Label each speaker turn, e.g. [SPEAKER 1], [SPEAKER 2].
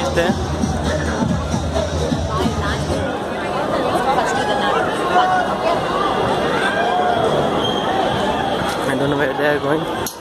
[SPEAKER 1] देखते हैं। I don't know where they are going.